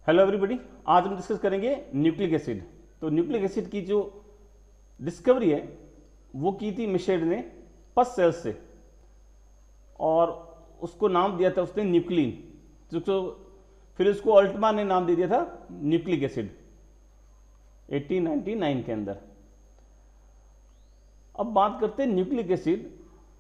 Hello everybody, आज हम discuss करेंगे न्यूक्लिक एसिड। तो न्यूक्लिक एसिड की जो डिस्कवरी है वो की थी मिशेल ने पस सेल्स से, और उसको नाम दिया था उसने न्यूक्लिन, जो फिर उसको अल्टमान ने नाम दे दिया था न्यूक्लिक एसिड 1899 के अंदर। अब बात करते हैं न्यूक्लिक एसिड।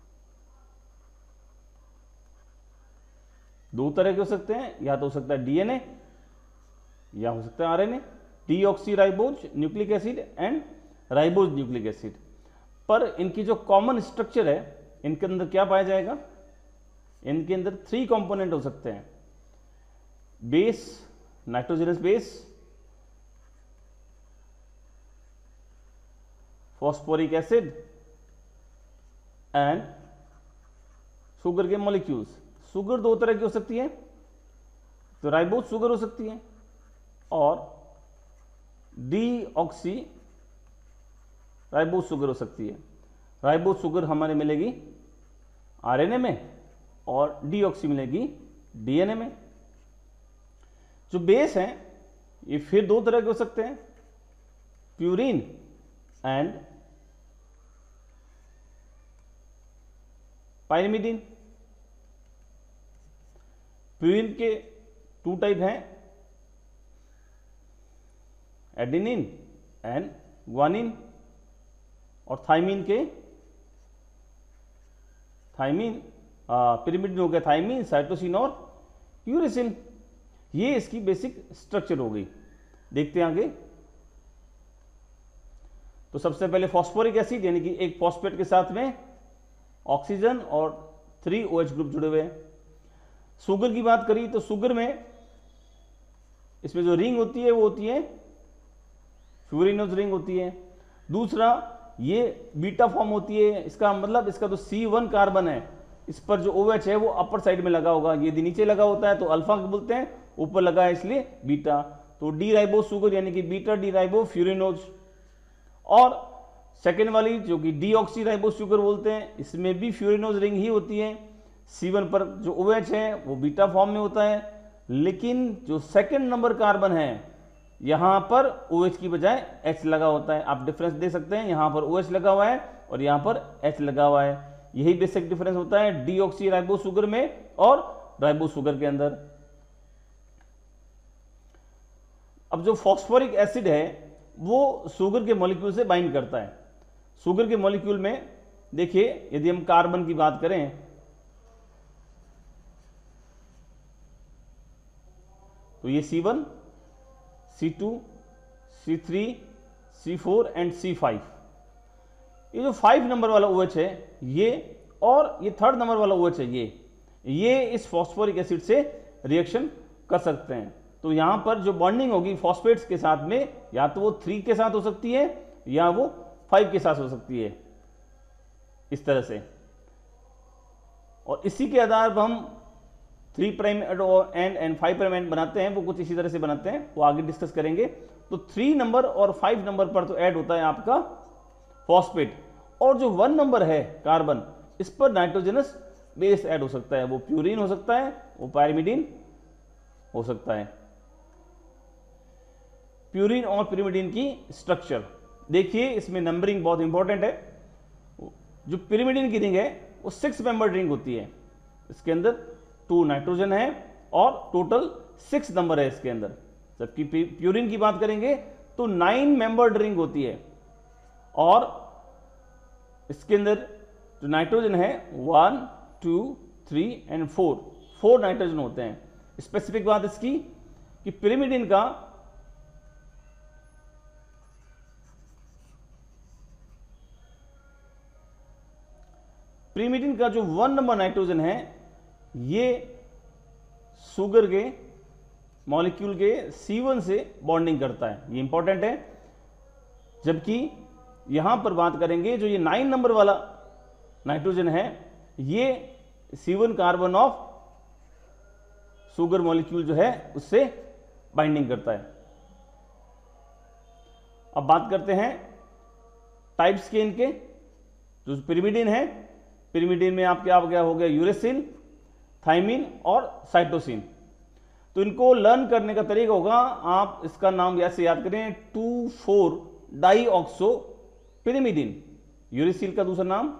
दो तरह के हो सकते हैं, या तो हो सकता है डीएनए या हो सकता है RNA, deoxyribose nucleic acid and ribose nucleic acid. पर इनकी जो कॉमन स्ट्रक्चर है, इनके अंदर क्या पाया जाएगा? इनके अंदर 3 कंपोनेंट हो सकते हैं: base, nitrogenous base, phosphoric acid and sugar के मॉलिक्यूल्स। शुगर दो तरह की हो सकती है, तो राइबोज शुगर हो सकती है और डीऑक्सी राइबोज शुगर हो सकती है। राइबोज शुगर हमारे मिलेगी आरएनए में और डीऑक्सी मिलेगी डीएनए में। जो बेस हैं ये फिर दो तरह के हो सकते हैं, प्यूरिन एंड पाइरिमिडीन। प्यूरिन के 2 टाइप हैं, एडेनिन एंड ग्वानिन, और थाइमिन के पिरिमिडिन हो गया थाइमिन, साइटोसिन और यूरेसिल। ये इसकी बेसिक स्ट्रक्चर हो गई। देखते हैं आगे। तो सबसे पहले फॉस्फोरिक एसिड, यानी कि एक फॉस्फेट के साथ में ऑक्सीजन और 3 OH ग्रुप जुड़े हुए हैं। शुगर की बात करी तो शुगर में इसमें जो रिंग होती है वो होती है फ्यूरिनोज रिंग होती है। दूसरा, ये बीटा फॉर्म होती है। इसका मतलब इसका जो C1 कार्बन है, इस पर जो OH है वो अपर साइड में लगा होगा। यदि नीचे लगा होता है तो अल्फा बोलते हैं, ऊपर लगा है इसलिए बीटा। तो डी राइबो शुगर यानी कि बीटा डी राइबो फ्यूरिनोज। और सेकेंड वाली जो कि डीऑक्सी राइबो शुगर बोलते हैं, इसमें भी फ्यूरिनोज रिंग ही होती है। C1 पर जो OH है वो बीटा फॉर्म में होता है, लेकिन जो सेकेंड नंबर कार्बन है यहां पर OH की बजाय H लगा होता है। आप डिफरेंस दे सकते हैं, यहां पर OH लगा हुआ है और यहां पर H लगा हुआ है। यही बेसिक डिफरेंस होता है डीऑक्सी राइबो शुगर में और राइबो शुगर के अंदर। अब जो फॉस्फोरिक एसिड है वो शुगर के मॉलिक्यूल से बाइंड करता है। शुगर के मॉलिक्यूल में देखिए, यदि हम कार्बन की बात करें तो ये C1, C2, C3, C4 and C5। ये जो 5 नंबर वाला OH है ये, और ये 3rd नंबर वाला OH है ये इस फॉस्फोरिक एसिड से रिएक्शन कर सकते हैं। तो यहां पर जो बॉन्डिंग होगी फॉस्फेट्स के साथ में, या तो वो 3 के साथ हो सकती है या वो 5 के साथ हो सकती है, इस तरह से। और इसी के आधार पर हम 3' एंड 5' एंड बनाते हैं, वो कुछ इसी तरह से बनाते हैं, वो आगे डिस्कस करेंगे। तो 3 नंबर और 5 नंबर पर तो ऐड होता है आपका फॉस्फेट, और जो 1 नंबर है कार्बन, इस पर नाइट्रोजनस बेस ऐड हो सकता है। वो प्यूरिन हो सकता है, वो पाइरिमिडीन हो सकता है। प्यूरिन और पिरिमिडीन की स्ट्रक्चर देखिए, इसमें नंबरिंग बहुत इंपॉर्टेंट है। जो पिरिमिडीन की रिंग है वो 6 मेंबर रिंग होती है। इसके अंदर 2 नाइट्रोजन है और टोटल 6 नंबर है इसके अंदर। जबकि प्यूरिन की बात करेंगे तो 9 मेंबर्ड रिंग होती है, और इसके अंदर जो नाइट्रोजन है 1, 2, 3 एंड 4 नाइट्रोजन होते हैं। स्पेसिफिक बात इसकी कि पिरिमिडीन का जो 1 नंबर नाइट्रोजन है ये शुगर के मॉलिक्यूल के C1 से बॉन्डिंग करता है, ये इंपॉर्टेंट है। जबकि यहां पर बात करेंगे जो ये 9 नंबर वाला नाइट्रोजन है, ये C1 carbon of sugar molecule जो है उससे बाइंडिंग करता है। अब बात करते हैं टाइप्स के इनके। जो पिरिमिडीन है, पिरिमिडीन में आपके क्या हो गया, यूरेसिल, थाइमिन और साइटोसिन। तो इनको लर्न करने का तरीका होगा, आप इसका नाम ऐसे याद करें, 2,4-डाईऑक्सो पिरिमिडिन। यूरिसिल का दूसरा नाम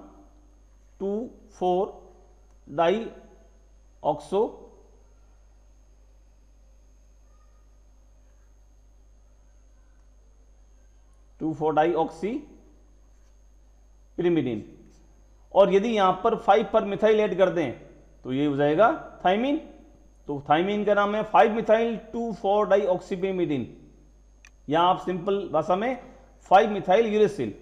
2,4-डाईऑक्सो डाईऑक्सी पिरिमिडिन। और यदि यहां पर 5 पर मिथाइल ऐड कर दें तो ये हो जाएगा थाइमिन। तो थाइमिन का नाम है 5-मिथाइल 2,4-डाईऑक्सीपिरिमिडिन, या आप सिंपल भाषा में 5-मिथाइल यूरेसिल,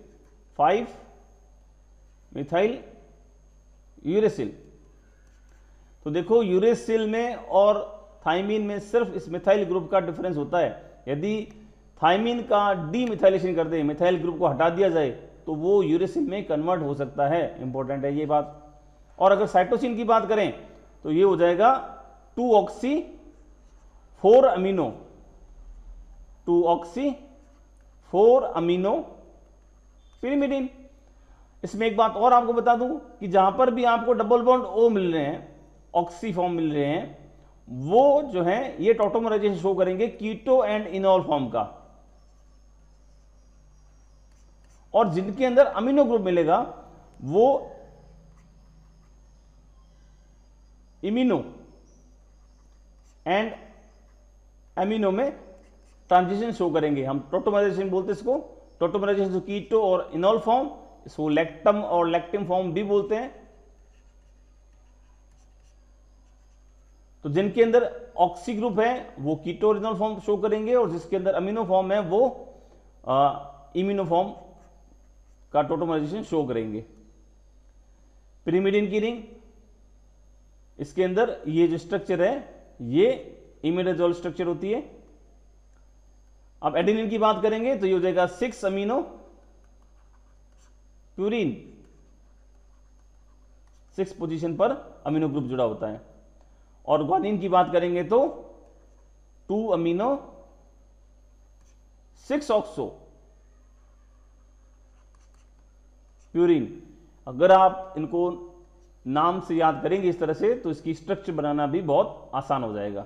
5-मिथाइल यूरेसिल। तो देखो यूरेसिल में और थाइमिन में सिर्फ इस मिथाइल ग्रुप का डिफरेंस होता है। यदि थाइमिन का डीमिथाइलेशन कर दे, मिथाइल ग्रुप को हटा दिया जाए, तो वो यूरेसिल में कन्वर्ट हो सकता है। इंपॉर्टेंट है ये बात। और अगर साइटोसिन की बात करें तो ये हो जाएगा 2-ऑक्सी-4-अमीनो, 2-ऑक्सी-4-अमीनो पिरिमिडिन। इसमें एक बात और आपको बता दूं कि जहां पर भी आपको डबल बॉन्ड ओ मिल रहे हैं, ऑक्सी फॉर्म मिल रहे हैं, वो जो है ये टॉटोमराइजेशन शो करेंगे कीटो एंड इनॉल फॉर्म का। और जिनके अंदर अमीनो ग्रुप मिलेगा वो इमिनो एंड अमीनो में ट्रांजिशन शो करेंगे। हम टॉटोमराइजेशन बोलते हैं इसको, टॉटोमराइजेशन कीटो और इनॉल फॉर्म, इसको लैक्टम और लैक्टिम फॉर्म भी बोलते हैं। तो जिनके अंदर ऑक्सी ग्रुप है वो कीटो और इनॉल फॉर्म शो करेंगे, और जिसके अंदर अमीनो फॉर्म है वो इमिनो फॉर्म का टॉटोमराइजेशन शो करेंगे। पिरिमिडिन की रिंग, इसके अंदर ये जो स्ट्रक्चर है ये इमिडाजोल स्ट्रक्चर होती है। अब एडेनिन की बात करेंगे तो ये हो जाएगा 6-अमीनो प्यूरिन, 6 पोजीशन पर अमीनो ग्रुप जुड़ा होता है। और ग्वानिन की बात करेंगे तो 2-अमीनो 6-ऑक्सो प्यूरिन। अगर आप इनको नाम से याद करेंगे इस तरह से तो इसकी स्ट्रक्चर बनाना भी बहुत आसान हो जाएगा।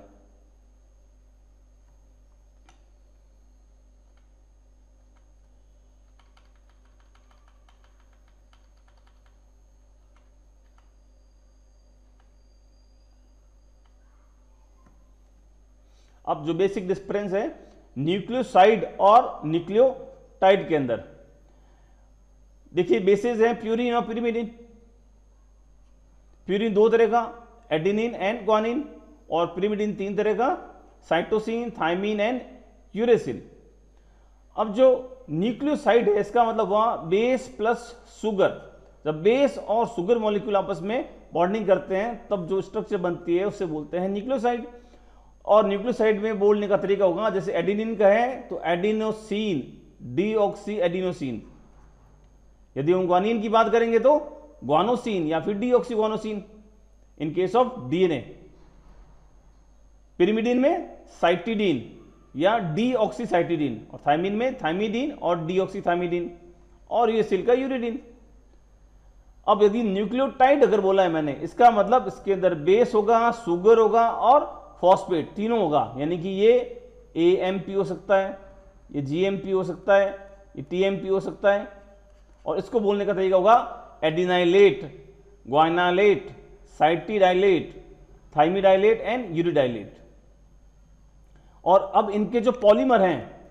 अब जो बेसिक डिफरेंस है न्यूक्लियोसाइड और न्यूक्लियोटाइड के अंदर, देखिए बेसिस है प्यूरिन और पिरिमिडिन। प्यूरिन 2 तरह का, एडेनिन एंड ग्वानिन, और पिरिमिडिन 3 तरह का, साइटोसिन, थाइमिन एंड यूरेसिल। अब जो न्यूक्लियोसाइड है इसका मतलब हुआ बेस प्लस शुगर। जब बेस और शुगर मॉलिक्यूल आपस में बॉन्डिंग करते हैं तब जो स्ट्रक्चर बनती है उससे बोलते हैं न्यूक्लियोसाइड। और न्यूक्लियोसाइड में बोलने का तरीका होगा, जैसे एडेनिन का है तो एडिनोसिन, डीऑक्सी एडिनोसिन। यदि हम ग्वानिन की बात करेंगे तो ग्वानोसिन या फिर deoxy guanosine in case of DNA. Pyrimidine में साइटिडीन या डीऑक्सी साइटिडीन, और थाइमिन में थाइमिडीन और डीऑक्सी थाइमिडीन, और यूरेसिल का यूरिडीन। अब यदि न्यूक्लियोटाइड अगर बोला है मैंने, इसका मतलब इसके अंदर बेस होगा, शुगर होगा और फॉस्फेट, तीनों होगा। यानी कि ये एएमपी हो सकता है, ये जीएमपी हो सकता है, ये टीएमपी हो सकता है। और इसको बोलने का तरीका होगा adenylate, guanylate, cytidylate, thymidylate and uridylate. और अब इनके जो पॉलीमर हैं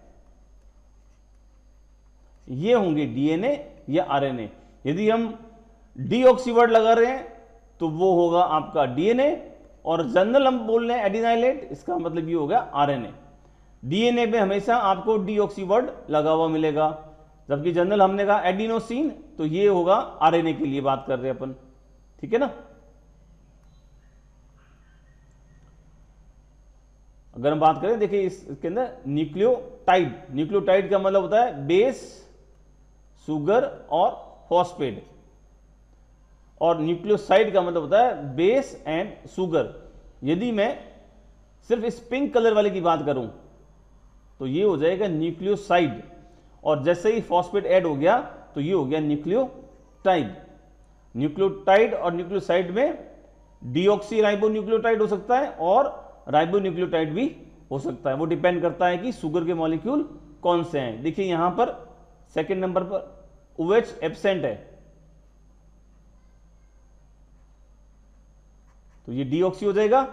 ये होंगे डीएनए या आरएनए। यदि हम डीऑक्सी वर्ड लगा रहे हैं तो वो होगा आपका डीएनए, और जनरल हम बोल रहे हैं एडिनाइलेट, इसका मतलब ये होगा आरएनए। डीएनए में हमेशा आपको डीऑक्सी वर्ड लगा हुआ मिलेगा, जबकि जनरल हमने कहा एडिनोसिन, तो ये होगा आरएनए के लिए बात कर रहे हैं अपन। ठीक है ना। अगर हम बात करें, देखिए इसके अंदर न्यूक्लियोटाइड, न्यूक्लियोटाइड का मतलब होता है बेस, शुगर और फॉस्फेट, और न्यूक्लियोसाइड का मतलब होता है बेस एंड शुगर। यदि मैं सिर्फ इस पिंक कलर वाले की बात करूं तो ये हो जाएगा न्यूक्लियोसाइड, और जैसे ही फॉस्फेट ऐड हो गया तो ये हो गया न्यूक्लियोटाइड। न्यूक्लियोटाइड और न्यूक्लियोसाइड में डीऑक्सी राइबो न्यूक्लियोटाइड हो सकता है और राइबोन्यूक्लियोटाइड भी हो सकता है। वो डिपेंड करता है कि शुगर के मॉलिक्यूल कौन से हैं। देखिए यहां पर सेकंड नंबर पर OH एब्सेंट है, तो ये डीऑक्सी हो जाएगा।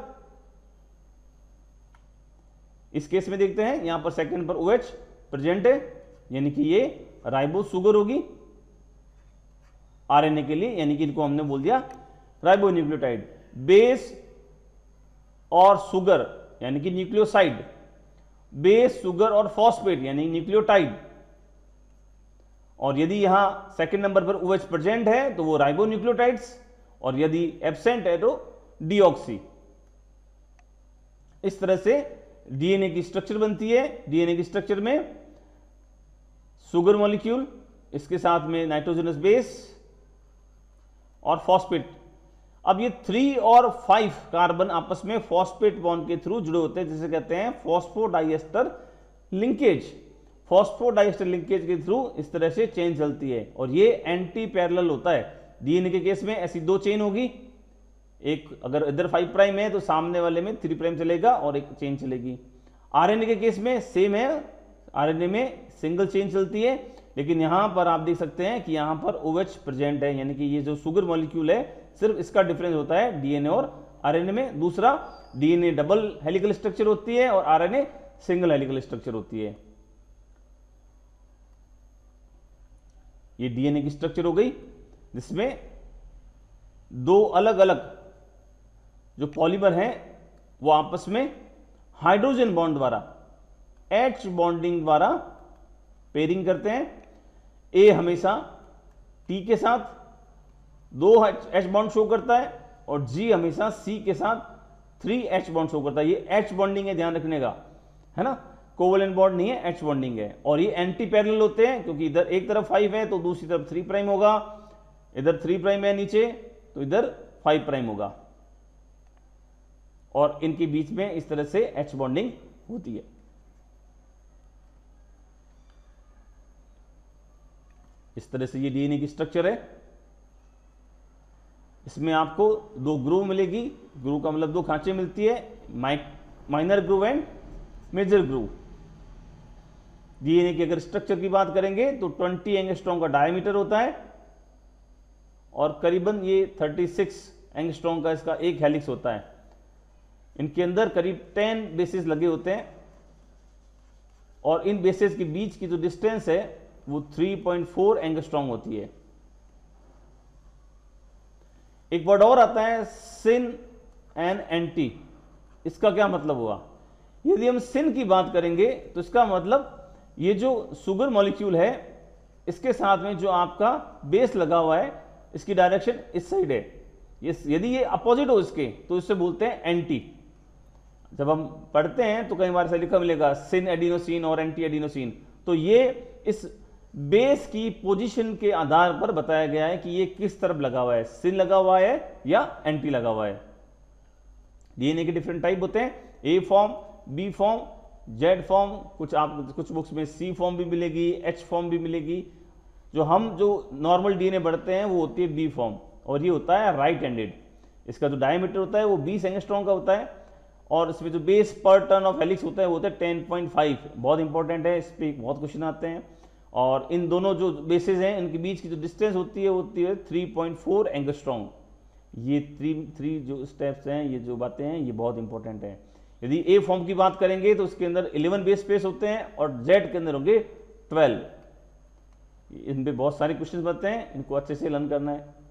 इस केस में देखते हैं यहां पर सेकंड पर OH प्रेजेंट है, यानी कि ये राइबो शुगर होगी आरएनए के लिए, यानी कि इनको हमने बोल दिया राइबोन्यूक्लियोटाइड। बेस और शुगर यानी कि न्यूक्लियोसाइड, बेस शुगर और फॉस्फेट यानी न्यूक्लियोटाइड। और यदि यहां सेकंड नंबर पर OH प्रेजेंट है तो वो राइबोन्यूक्लियोटाइड्स, और यदि एब्सेंट है तो डीऑक्सी। इस तरह से डीएनए की स्ट्रक्चर बनती है। डीएनए की स्ट्रक्चर में शुगर मॉलिक्यूल, इसके साथ में नाइट्रोजनस बेस और फॉस्फेट। अब ये 3 और 5 कार्बन आपस में फॉस्फेट बॉन्ड के थ्रू जुड़े होते हैं, जिसे कहते हैं फॉस्फोडाइएस्टर लिंकेज। फॉस्फोडाइएस्टर लिंकेज के थ्रू इस तरह से चेन चलती है, और ये एंटी पैरेलल होता है। डीएनए के केस में ऐसी 2 चेन होगी, एक अगर इधर 5 प्राइम है तो सामने वाले में 3 प्राइम चलेगा और एक चेन चलेगी। आरएनए के केस में सेम है, आरएनए में सिंगल चेन चलती है, लेकिन यहां पर आप देख सकते हैं कि यहां पर OH प्रेजेंट है, यानी कि ये जो शुगर मॉलिक्यूल है सिर्फ इसका डिफरेंस होता है डीएनए और आरएनए में। दूसरा, डीएनए डबल हेलिकल स्ट्रक्चर होती है और आरएनए सिंगल हेलिकल स्ट्रक्चर होती है। ये डीएनए की स्ट्रक्चर हो गई, जिसमें 2 अलग अलग जो पॉलीमर हैं वो आपस में हाइड्रोजन बॉन्ड द्वारा, H बॉन्डिंग द्वारा पेयरिंग करते हैं। A हमेशा T के साथ 2 H बॉन्ड शो करता है, और G हमेशा C के साथ 3 H बॉन्ड शो करता है। ये H बॉन्डिंग है, ध्यान रखने का, है ना, कोवलेंट बॉन्ड नहीं है, H बॉन्डिंग है। और ये एंटी पैरेलल होते हैं, क्योंकि इधर एक तरफ 5 है तो दूसरी तरफ 3 प्राइम होगा, इधर 3 प्राइम है नीचे तो इधर 5 प्राइम होगा, और इनके बीच में इस तरह से H बॉन्डिंग होती है। इस तरह से ये डीएनए की स्ट्रक्चर है। इसमें आपको 2 ग्रूव मिलेगी, ग्रूव का मतलब 2 खांचे मिलती है, minor groove and major groove. DNA की अगर स्ट्रक्चर की बात करेंगे तो 20 एंगस्ट्रॉम का डायमीटर होता है, और करीबन ये 36 एंगस्ट्रॉम का इसका एक हेलिक्स होता है। इनके अंदर करीब 10 बेसेस लगे होते हैं, और इन बेसेस के बीच की जो डिस्टेंस है वो 3.4 एंगस्ट्रॉम होती है। एक वर्ड और आता है सिन एंड एंटी। इसका क्या मतलब हुआ? यदि हम सिन की बात करेंगे तो इसका मतलब ये जो शुगर मॉलिक्यूल है इसके साथ में जो आपका बेस लगा हुआ है इसकी डायरेक्शन इस साइड है। यदि ये अपोजिट हो इसके तो इससे बोलते हैं एंटी। जब हम पढ़ते हैं तो कई बार ऐसा लिखा मिलेगा सिन एडिनोसिन और एंटी एडिनोसिन, तो ये इस बेस की पोजीशन के आधार पर बताया गया है कि ये किस तरफ लगा हुआ है, सिन लगा हुआ है या एंटी लगा हुआ है। डीएनए के डिफरेंट टाइप होते हैं, A form, B form, Z form, कुछ बुक्स में सी फॉर्म भी मिलेगी, एच फॉर्म भी मिलेगी। जो नॉर्मल डीएनए बढ़ते हैं वो होती है बी फॉर्म, और ये होता है राइट हैंडेड। इसका जो डायमीटर होता है वो 20 एंगस्ट्रॉम का होता है, और इसमें जो बेस पर टर्न ऑफ हेलिक्स होता है वो होता है 10.5। बहुत इंपॉर्टेंट है, इस पर बहुत क्वेश्चन आते हैं। और इन दोनों जो बेसेस हैं इनके बीच की जो डिस्टेंस होती है 3.4 एंगस्ट्रॉम। ये 3 जो स्टेप्स हैं, ये जो बातें हैं, ये बहुत इंपॉर्टेंट है। यदि ए फॉर्म की बात करेंगे तो उसके अंदर 11 बेस पेस होते हैं, और जेड के अंदर होंगे 12। इन पे बहुत सारे क्वेश्चन बनते हैं, इनको अच्छे से लर्न करना है।